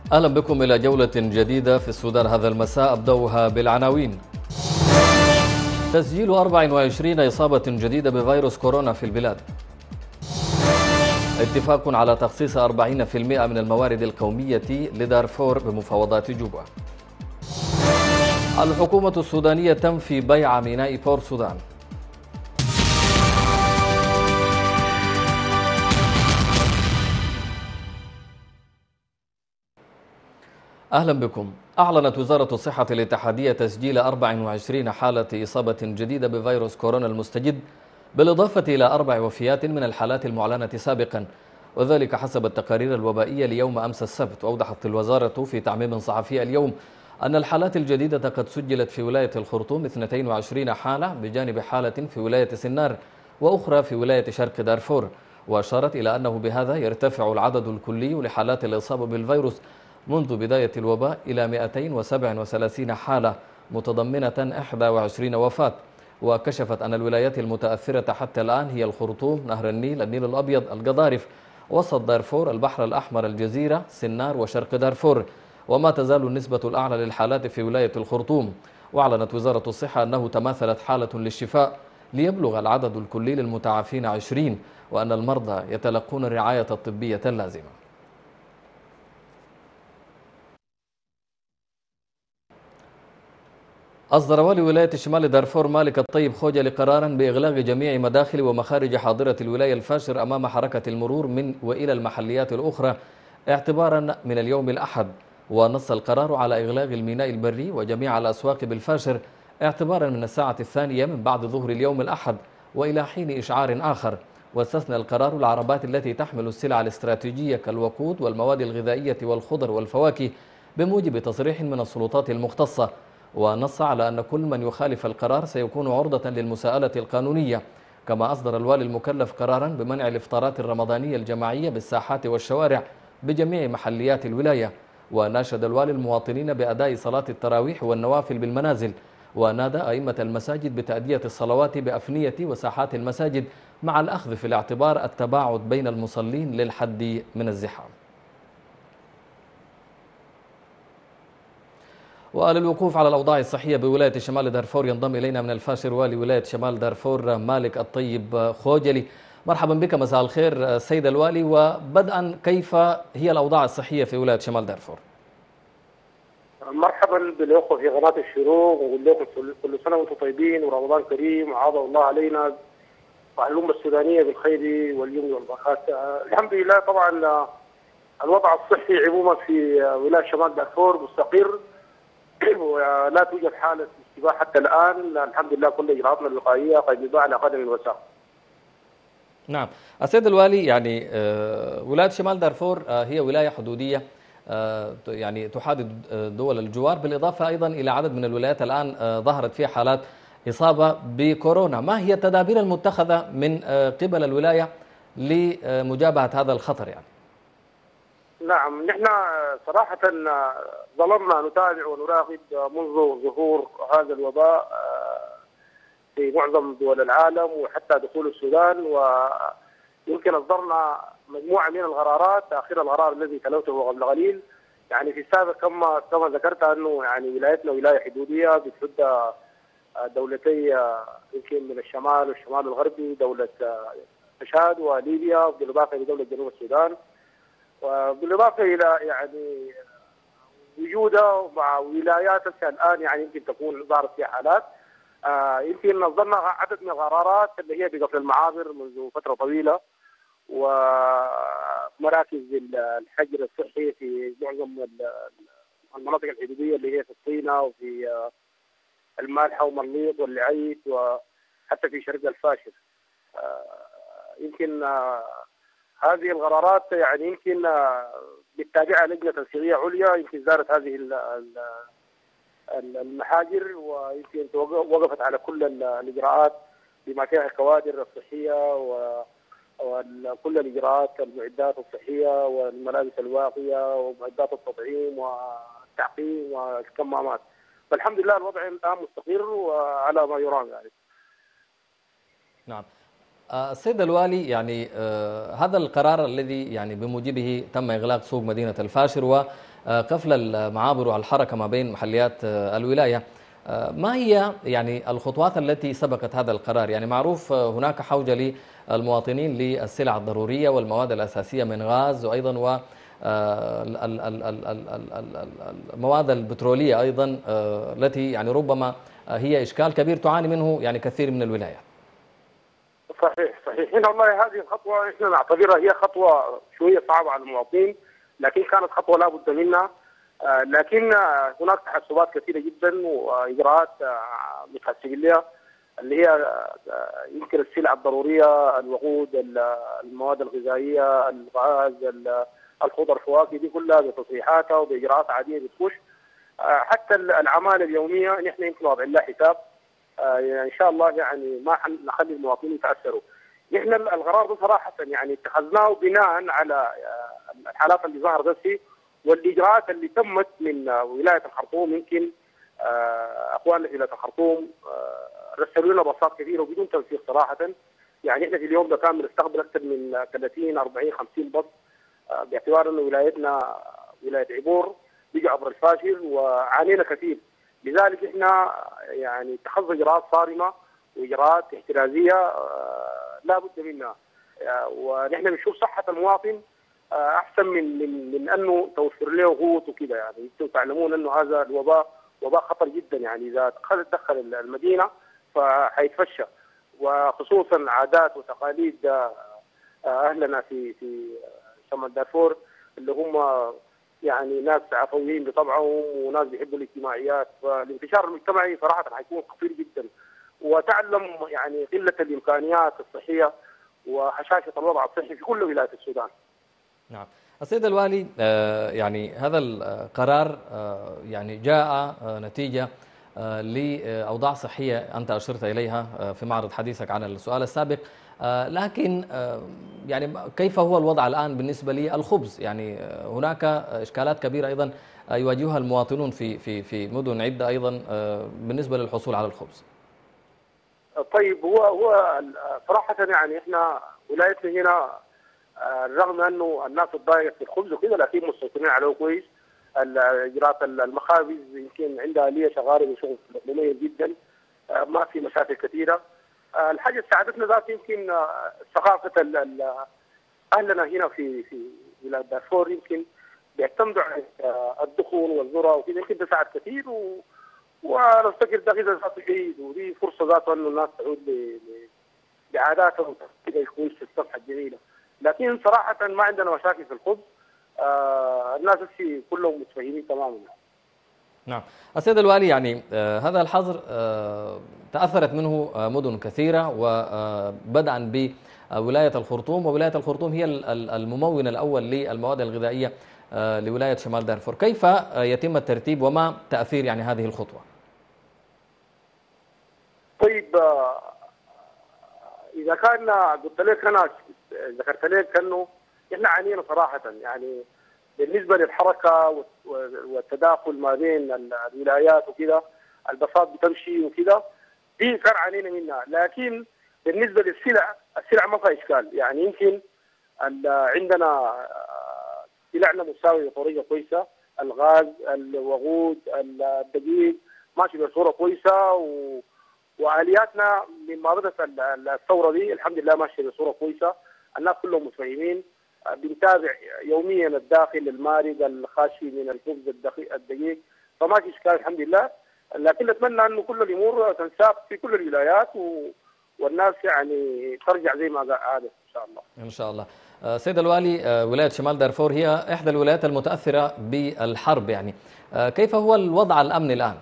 أهلا بكم إلى جولة جديدة في السودان هذا المساء، أبدأها بالعناوين. تسجيل 24 إصابة جديدة بفيروس كورونا في البلاد. اتفاق على تخصيص 40% من الموارد القومية لدارفور بمفاوضات جوبا. الحكومة السودانية تنفي بيع ميناء بور سودان. أهلا بكم. أعلنت وزارة الصحة الاتحادية تسجيل 24 حالة إصابة جديدة بفيروس كورونا المستجد، بالإضافة إلى 4 وفيات من الحالات المعلنة سابقا، وذلك حسب التقارير الوبائية ليوم أمس السبت. وأوضحت الوزارة في تعميم صحفي اليوم أن الحالات الجديدة قد سجلت في ولاية الخرطوم 22 حالة، بجانب حالة في ولاية سنار وأخرى في ولاية شرق دارفور. وأشارت إلى أنه بهذا يرتفع العدد الكلي لحالات الإصابة بالفيروس منذ بداية الوباء إلى 237 حالة، متضمنة 21 وفاة. وكشفت أن الولايات المتأثرة حتى الآن هي الخرطوم، نهر النيل، النيل الأبيض، القضارف، وسط دارفور، البحر الأحمر، الجزيرة، سنار وشرق دارفور. وما تزال النسبة الأعلى للحالات في ولاية الخرطوم. وأعلنت وزارة الصحة أنه تماثلت حالة للشفاء ليبلغ العدد الكلي للمتعافين 20، وأن المرضى يتلقون الرعاية الطبية اللازمة. أصدر والي ولاية شمال دارفور مالك الطيب خوجلي قرارا بإغلاق جميع مداخل ومخارج حاضرة الولاية الفاشر أمام حركة المرور من وإلى المحليات الأخرى اعتبارا من اليوم الأحد. ونص القرار على إغلاق الميناء البري وجميع الأسواق بالفاشر اعتبارا من الساعة 2 من بعد ظهر اليوم الأحد وإلى حين إشعار آخر. واستثنى القرار العربات التي تحمل السلع الاستراتيجية كالوقود والمواد الغذائية والخضر والفواكه بموجب تصريح من السلطات المختصة. ونص على أن كل من يخالف القرار سيكون عرضة للمساءلة القانونية. كما أصدر الوالي المكلف قرارا بمنع الإفطارات الرمضانية الجماعية بالساحات والشوارع بجميع محليات الولاية. وناشد الوالي المواطنين بأداء صلاة التراويح والنوافل بالمنازل، ونادى أئمة المساجد بتأدية الصلوات بأفنية وساحات المساجد مع الأخذ في الاعتبار التباعد بين المصلين للحد من الزحام. وللوقوف على الأوضاع الصحية بولاية شمال دارفور ينضم إلينا من الفاشر والي ولاية شمال دارفور مالك الطيب خوجلي. مرحبا بك، مساء الخير سيد الوالي. وبدءا، كيف هي الأوضاع الصحية في ولاية شمال دارفور؟ مرحبا بالأخوة في قناة الشروق، ونقول لكم كل سنة وأنتم طيبين ورمضان كريم وعاض الله علينا وعلى الأمة السودانية بالخير واليمن والبركات. الحمد لله. طبعا الوضع الصحي عموما في ولاية شمال دارفور مستقر ولا توجد حالة اشتباه حتى الآن. الحمد لله كل إجراءاتنا الوقائية قد على قدم وساق. نعم السيد الوالي، يعني ولاية شمال دارفور هي ولاية حدودية يعني تحادد دول الجوار، بالإضافة أيضا إلى عدد من الولايات الآن ظهرت فيها حالات إصابة بكورونا. ما هي التدابير المتخذة من قبل الولاية لمجابهة هذا الخطر يعني؟ نعم، نحن صراحة ظللنا نتابع ونراقب منذ ظهور هذا الوباء في معظم دول العالم وحتى دخول السودان، ويمكن أصدرنا مجموعة من القرارات. آخر القرار الذي تلوته قبل قليل يعني في السابق كما ذكرت أنه يعني ولايتنا ولاية حدودية بتحد دولتي يمكن من الشمال والشمال الغربي، دولة تشاد وليبيا، بالإضافة إلى دولة جنوب السودان، وبالإضافة إلى يعني وجوده مع ولايات الآن يعني يمكن تكون ظهرت فيها حالات. يمكن نظرنا عدد من القرارات اللي هي بقفل المعابر منذ فترة طويلة، ومراكز الحجر الصحي في معظم المناطق الحدودية اللي هي في الطينة وفي المالحة ومرليط واللعيت وحتى في شرق الفاشر. يمكن هذه القرارات يعني يمكن بالتابعة لجنة تنسيقية عليا يمكن زارت هذه المحاجر، ويمكن وقفت على كل الإجراءات بما فيها الكوادر الصحية وكل الإجراءات المعدات الصحية والملابس الواقية ومعدات التطعيم والتعقيم والكمامات. فالحمد لله الوضع الآن مستقر وعلى ما يرام يعني. نعم السيد الوالي، يعني هذا القرار الذي يعني بموجبه تم إغلاق سوق مدينة الفاشر قفل المعابر والحركة ما بين محليات الولاية. ما هي يعني الخطوات التي سبقت هذا القرار؟ يعني معروف هناك حوجة للمواطنين للسلع الضرورية والمواد الأساسية من غاز، وأيضا و المواد البترولية أيضا التي يعني ربما هي إشكال كبير تعاني منه يعني كثير من الولايات. صحيح هنا والله هذه الخطوة احنا نعتبرها هي خطوة شوية صعبة على المواطنين، لكن كانت خطوة لا بد منها. لكن هناك تحسبات كثيرة جدا وإجراءات متحسبين لها، اللي هي يمكن السلع الضرورية، الوقود، المواد الغذائية، الغاز، الخضر، الفواكه، دي كلها بتصريحاتها وبإجراءات عادية بتخش. حتى العمالة اليومية نحن يمكن واضعين لها حساب. يعني ان شاء الله يعني ما حنخلي المواطنين يتاثروا. نحن القرار ده صراحه يعني اتخذناه بناء على الحالات اللي ظهرت فيه والاجراءات اللي تمت من ولايه الخرطوم. يمكن اخواننا في ولايه الخرطوم رسلوا لنا باصات كثيره وبدون تنسيق صراحه. يعني احنا في اليوم ده كان بنستقبل اكثر من 30 40 50 باص، باعتبار انه ولايتنا ولايه عبور بيجي عبر الفاشل وعانينا كثير. لذلك احنا يعني اتخذنا اجراءات صارمه واجراءات احترازيه لا بد منها. ونحن بنشوف صحه المواطن احسن من انه توفر له قوت وكذا. يعني انتم تعلمون انه هذا الوباء وباء خطر جدا، يعني اذا دخل المدينه فحيتفشى، وخصوصا عادات وتقاليد اهلنا في شمال دارفور اللي هم يعني ناس عفويين بطبعهم وناس بيحبوا الاجتماعيات. فالانتشار المجتمعي صراحه حيكون خطير جدا، وتعلم يعني قله الامكانيات الصحيه وهشاشه الوضع الصحي في كل ولايات السودان. نعم. السيد الوالي، يعني هذا القرار يعني جاء نتيجة لأوضاع صحية أنت أشرت إليها في معرض حديثك عن السؤال السابق، لكن يعني كيف هو الوضع الآن بالنسبة للخبز؟ يعني هناك إشكالات كبيرة أيضا يواجهها المواطنون في مدن عدة أيضا بالنسبة للحصول على الخبز. طيب هو صراحة يعني احنا ولايتنا هنا رغم انه الناس تضايق في الخبز وكذا لكن مسيطرين عليه كويس. اجراءات المخابز يمكن عندها آلية شغاله بشغل مميز جدا، ما في مشاكل كثيره. الحاجه اللي ساعدتنا ذات يمكن ثقافه اهلنا هنا في ولايه دارفور، يمكن بيعتمدوا على الدخول والذره وكذا، يمكن ده ساعد كثير. وانا افتكر ده غذاء ذاته جيد، ودي فرصه ذاته انه الناس تعود لعاداتهم كده يكون في الصفحه الجميله. لكن صراحه ما عندنا مشاكل في الخبز، الناس كلهم متفاهمين تماما. نعم. السيد الوالي، يعني هذا الحظر تأثرت منه مدن كثيرة، وبدءا بولاية الخرطوم، وولاية الخرطوم هي الممول الأول للمواد الغذائية لولاية شمال دارفور. كيف يتم الترتيب وما تأثير يعني هذه الخطوة؟ طيب إذا كان قلت لك أنا ذكرت لك أنه إحنا عانينا صراحة، يعني بالنسبة للحركة والتداخل ما بين الولايات وكذا، الباصات بتمشي وكذا، دي كان عانينا منها. لكن بالنسبة السلع ما فيها إشكال. يعني يمكن عندنا سلعنا مساوية بطريقة كويسة، الغاز، الوقود، الدقيق ماشي بصورة كويسة، وآلياتنا مما بدأت الثورة دي الحمد لله ماشية بصورة كويسة. الناس كلهم متفاهمين، بنتابع يوميا الداخل المارد الخاشي من الخبز الدقيق، فما في اشكال الحمد لله. لكن نتمنى انه كل الامور تنساق في كل الولايات والناس يعني ترجع زي ما عادت ان شاء الله. ان شاء الله. سيد الوالي، ولاية شمال دارفور هي احدى الولايات المتاثرة بالحرب، يعني كيف هو الوضع الامني الان؟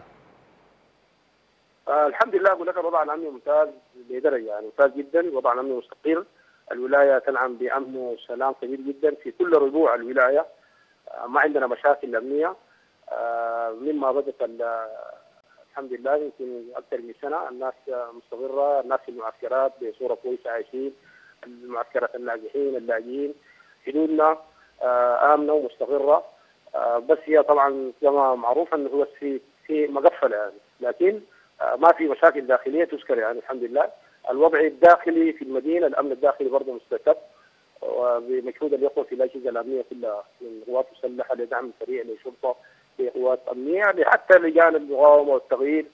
الحمد لله اقول لك الوضع الامني ممتاز بدرجه، يعني ممتاز جدا. الوضع الامني مستقر، الولايه تنعم بامن وسلام كبير جدا في كل ربوع الولايه. ما عندنا مشاكل امنيه مما بدات الحمد لله يمكن اكثر من سنه. الناس مستقره، الناس في المعسكرات بصوره كويسه عايشين، المعسكرات الناجحين اللاجئين، حدودنا امنه ومستقره. بس هي طبعا كما معروف انه هو في مقفله يعني، لكن ما في مشاكل داخليه تذكر يعني الحمد لله. الوضع الداخلي في المدينه، الامن الداخلي برضه مستتب، وبمجهود الإخوة في الأجهزة الأمنية كلها من قوات مسلحة لدعم سريع للشرطة لقوات أمنية حتى لجان المقاومة والتغيير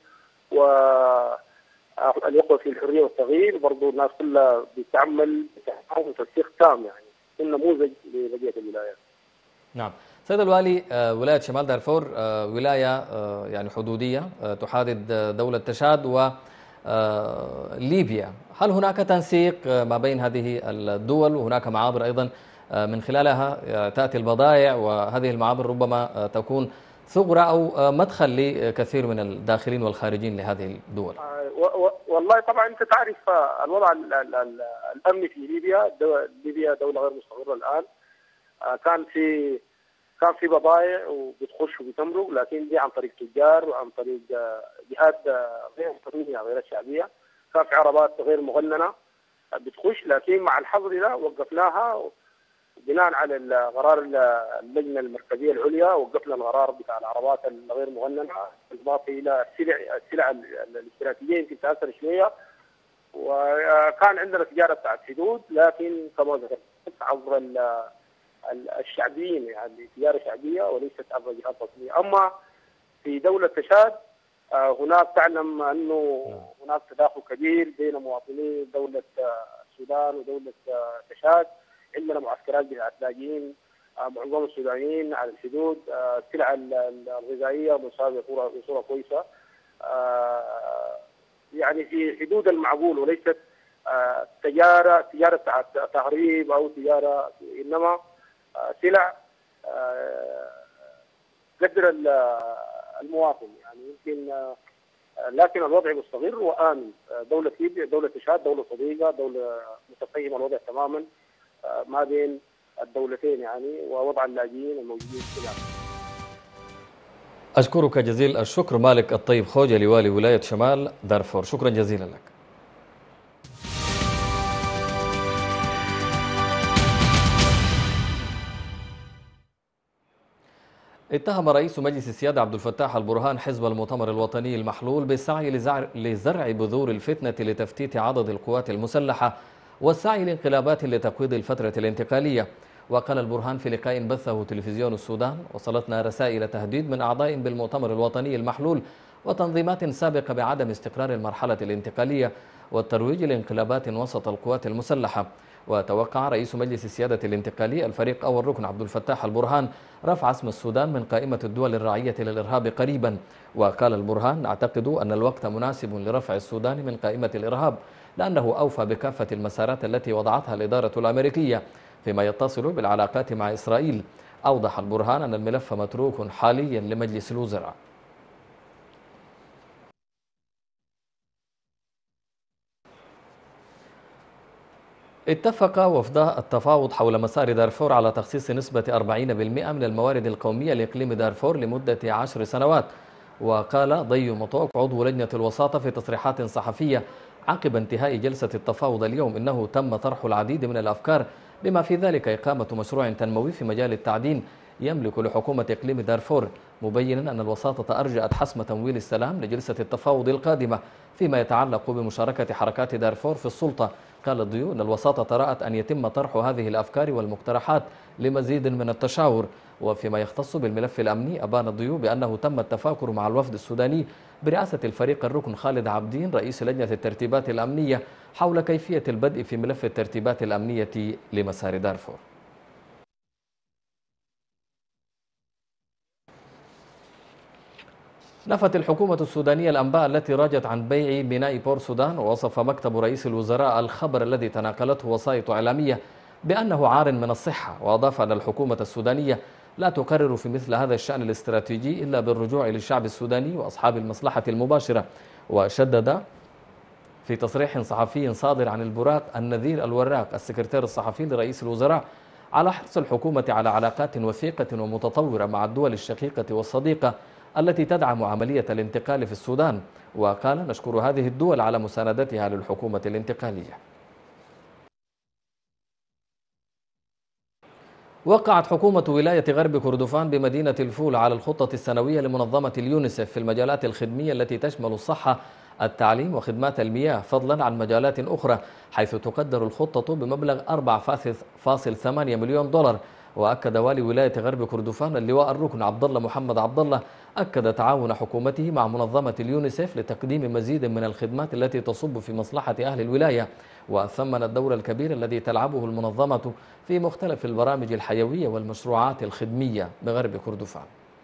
والإخوة في الحرية والتغيير برضو الناس كلها بتعمل وتنسيق تام يعني النموذج لبقية الولايات. نعم سيد الوالي، ولاية شمال دارفور ولاية يعني حدودية تحادث دولة تشاد وليبيا، هل هناك تنسيق ما بين هذه الدول وهناك معابر أيضا من خلالها تأتي البضائع، وهذه المعابر ربما تكون ثغرة أو مدخل لكثير من الداخلين والخارجين لهذه الدول؟ والله طبعا أنت تعرف الوضع الأمني في ليبيا. ليبيا دولة غير مستقرة الآن. كان في بضائع وبتخش وبتمرق، لكن دي عن طريق تجار وعن طريق جهات غير قانونية غير الشعبية. كان في عربات غير مغننة بتخش، لكن مع الحظر ده وقفناها بناء على القرار اللجنة المركزية العليا. وقفنا القرار بتاع العربات الغير مغننة بالإضافة إلى السلع الاستراتيجية يمكن تأثر شوية. وكان عندنا تجارة بتاعت حدود، لكن كما ذكرت عبر الشعبيين، يعني تجارة شعبية وليست عبر جهات رسمية. أما في دولة تشاد هناك تعلم أنه هناك تداخل كبير بين مواطني دولة السودان ودولة تشاد. عندنا معسكرات بتاعت لاجئين معظم السودانيين على الحدود. السلع الغذائية مساوية بصورة كويسة، يعني في حدود المعقول، وليست تجارة تهريب أو تجارة، إنما سلع قدر المواطن يعني يمكن. لكن الوضع مستقر وآمن. دولة ليبيا دولة تشاد دولة صديقة، دولة متفهمة الوضع تماما ما بين الدولتين يعني، ووضع اللاجئين الموجودين في العالم. أشكرك جزيل الشكر مالك الطيب خوجة لوالي ولاية شمال دارفور، شكرا جزيلا لك. اتهم رئيس مجلس السيادة عبد الفتاح البرهان حزب المؤتمر الوطني المحلول بالسعي لزرع بذور الفتنة لتفتيت عدد القوات المسلحة والسعي لانقلابات لتقويض الفترة الانتقالية. وقال البرهان في لقاء بثه تلفزيون السودان: وصلتنا رسائل تهديد من أعضاء بالمؤتمر الوطني المحلول وتنظيمات سابقة بعدم استقرار المرحلة الانتقالية والترويج لانقلابات وسط القوات المسلحة. وتوقع رئيس مجلس السيادة الانتقالي الفريق أول ركن عبد الفتاح البرهان رفع اسم السودان من قائمة الدول الراعية للإرهاب قريبا. وقال البرهان: نعتقد أن الوقت مناسب لرفع السودان من قائمة الإرهاب، لأنه أوفى بكافة المسارات التي وضعتها الإدارة الأمريكية فيما يتصل بالعلاقات مع إسرائيل. أوضح البرهان أن الملف متروك حاليا لمجلس الوزراء. اتفق وفدا التفاوض حول مسار دارفور على تخصيص نسبة 40% من الموارد القومية لإقليم دارفور لمدة 10 سنوات. وقال ضي مطوق عضو لجنة الوساطة في تصريحات صحفية عقب انتهاء جلسة التفاوض اليوم إنه تم طرح العديد من الأفكار بما في ذلك إقامة مشروع تنموي في مجال التعدين يملك لحكومة إقليم دارفور، مبينا أن الوساطة أرجأت حسم تمويل السلام لجلسة التفاوض القادمة فيما يتعلق بمشاركة حركات دارفور في السلطة. قال الضيو أن الوساطة رأت أن يتم طرح هذه الأفكار والمقترحات لمزيد من التشاور. وفيما يختص بالملف الأمني أبان الضيو بأنه تم التفاكر مع الوفد السوداني برئاسة الفريق الركن خالد عبدين رئيس لجنة الترتيبات الأمنية حول كيفية البدء في ملف الترتيبات الأمنية لمسار دارفور. نفت الحكومة السودانية الأنباء التي راجت عن بيع بناء بور سودان، ووصف مكتب رئيس الوزراء الخبر الذي تناقلته وسائط إعلامية بأنه عار من الصحة. وأضاف أن الحكومة السودانية لا تقرر في مثل هذا الشأن الاستراتيجي إلا بالرجوع للشعب السوداني وأصحاب المصلحة المباشرة. وشدد في تصريح صحفي صادر عن البراق النذير الوراق السكرتير الصحفي لرئيس الوزراء على حرص الحكومة على علاقات وثيقة ومتطورة مع الدول الشقيقة والصديقة التي تدعم عملية الانتقال في السودان. وقال: نشكر هذه الدول على مساندتها للحكومة الانتقالية. وقعت حكومة ولاية غرب كردفان بمدينة الفول على الخطة السنوية لمنظمة اليونيسف في المجالات الخدمية التي تشمل الصحة، التعليم وخدمات المياه، فضلا عن مجالات أخرى، حيث تقدر الخطة بمبلغ 4.8 مليون دولار. وأكد والي ولاية غرب كردفان اللواء الركن عبد الله محمد عبد الله أكد تعاون حكومته مع منظمة اليونيسيف لتقديم مزيد من الخدمات التي تصب في مصلحة أهل الولاية، وثمن الدور الكبير الذي تلعبه المنظمة في مختلف البرامج الحيوية والمشروعات الخدمية بغرب كردفان.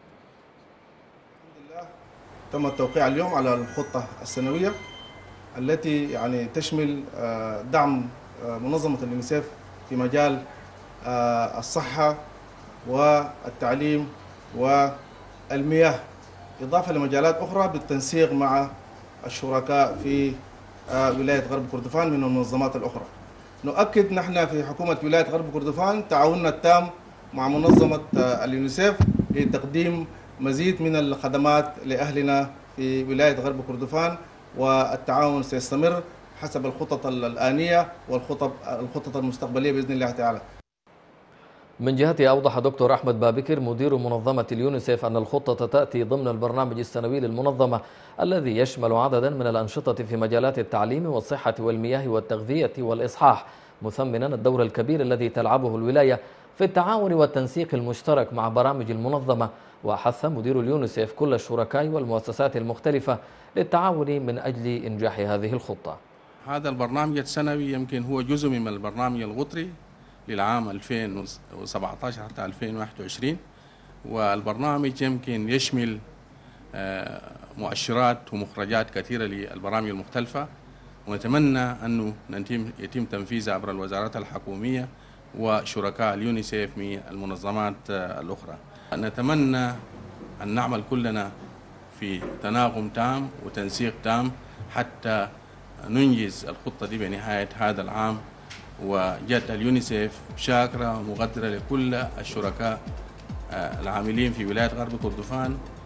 الحمد لله تم التوقيع اليوم على الخطة السنوية التي يعني تشمل دعم منظمة اليونيسيف في مجال الصحة والتعليم والمياه، إضافة لمجالات أخرى بالتنسيق مع الشركاء في ولاية غرب كردفان من المنظمات الأخرى. نؤكد نحن في حكومة ولاية غرب كردفان تعاوننا التام مع منظمة اليونيسيف لتقديم مزيد من الخدمات لأهلنا في ولاية غرب كردفان، والتعاون سيستمر حسب الخطط الآنية والخطط المستقبلية بإذن الله تعالى. من جهته أوضح دكتور أحمد بابكر مدير منظمة اليونيسيف أن الخطة تأتي ضمن البرنامج السنوي للمنظمة الذي يشمل عددا من الأنشطة في مجالات التعليم والصحة والمياه والتغذية والإصحاح، مثمنا الدور الكبير الذي تلعبه الولاية في التعاون والتنسيق المشترك مع برامج المنظمة. وحث مدير اليونيسيف كل الشركاء والمؤسسات المختلفة للتعاون من أجل إنجاح هذه الخطة. هذا البرنامج السنوي يمكن هو جزء من البرنامج القطري للعام 2017 حتى 2021، والبرنامج يمكن يشمل مؤشرات ومخرجات كثيرة للبرامج المختلفة، ونتمنى أنه يتم تنفيذها عبر الوزارات الحكومية وشركاء اليونيسيف من المنظمات الأخرى. نتمنى أن نعمل كلنا في تناغم تام وتنسيق تام حتى ننجز الخطة دي بنهاية هذا العام. وجدت اليونيسيف شاكرة ومقدرة لكل الشركاء العاملين في ولاية غرب كردفان